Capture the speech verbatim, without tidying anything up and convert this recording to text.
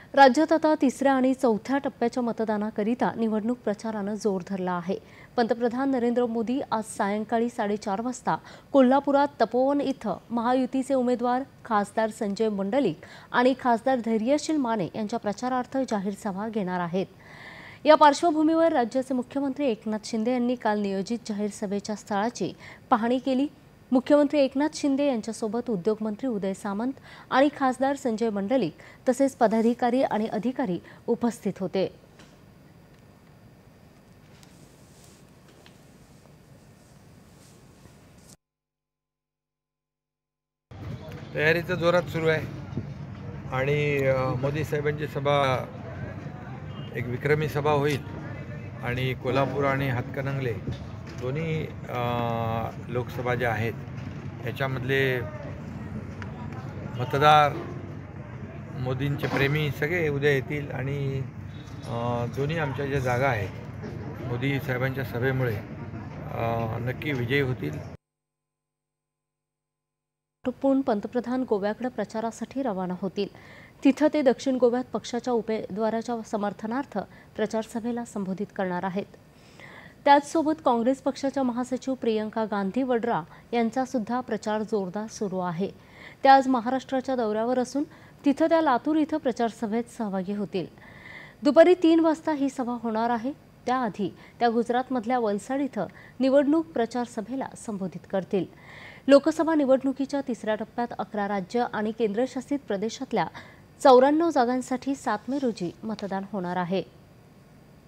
राज्यात आता तिसऱ्या आणि चौथ्या टप्प्याच्या मतदानाकरिता निवडणूक प्रचारानं जोर धरला आहे। पंतप्रधान नरेंद्र मोदी आज सायंकाळी साडेचार वाजता कोल्हापुरात तपोवन इथं महायुतीचे उमेदवार खासदार संजय मंडलिक आणि खासदार धैर्यशील माने यांच्या प्रचारार्थ जाहीर सभा घेणार आहेत। या पार्श्वभूमीवर राज्याचे मुख्यमंत्री एकनाथ शिंदे यांनी काल नियोजित जाहीर सभेच्या स्थळाची पाहणी केली। मुख्यमंत्री एकनाथ शिंदे यांच्यासोबत उद्योगमंत्री उदय सामंत आणि खासदार संजय मंडलिक तसेच पदाधिकारी आणि अधिकारी उपस्थित होते। तयारीचा जोरात सुरू आहे आणि मोदी साहेबांची सभा एक विक्रमी सभा होईल आणि कोल्हापूर आणि हातकणंगले दोन्ही लोकसभा ज्या आहेत याच्यामधले मतदार मोदींचे प्रेमी सगळे उद्या येतील आणि दोन्ही आमच्या ज्या जागा आहेत मोदी साहेबांच्या सभेमुळे नक्की विजयी होतील। पंतप्रधान गोव्याकडे प्रचारासाठी रवाना होतील। तिथं ते दक्षिण गोव्यात पक्षाच्या उमेदवाराच्या समर्थनार्थ प्रचार सभेला संबोधित करणार आहेत। त्याचसोबत काँग्रेस पक्षाच्या महासचिव प्रियंका गांधी वड्रा यांचा सुद्धा प्रचार जोरदार सुरू आहे। त्या आज महाराष्ट्राच्या दौऱ्यावर असून तिथं त्या लातूर इथं प्रचार सभेत सहभागी होतील। दुपारी तीन वाजता ही सभा होणार आहे। त्याआधी त्या गुजरातमधल्या वलसाड इथं निवडणूक प्रचार सभेला संबोधित करतील। लोकसभा निवडणुकीच्या तिसऱ्या टप्प्यात अकरा राज्य आणि केंद्रशासित प्रदेशातल्या चौऱ्याण्णव जागांसाठी सात मे रोजी मतदान होणार आहे।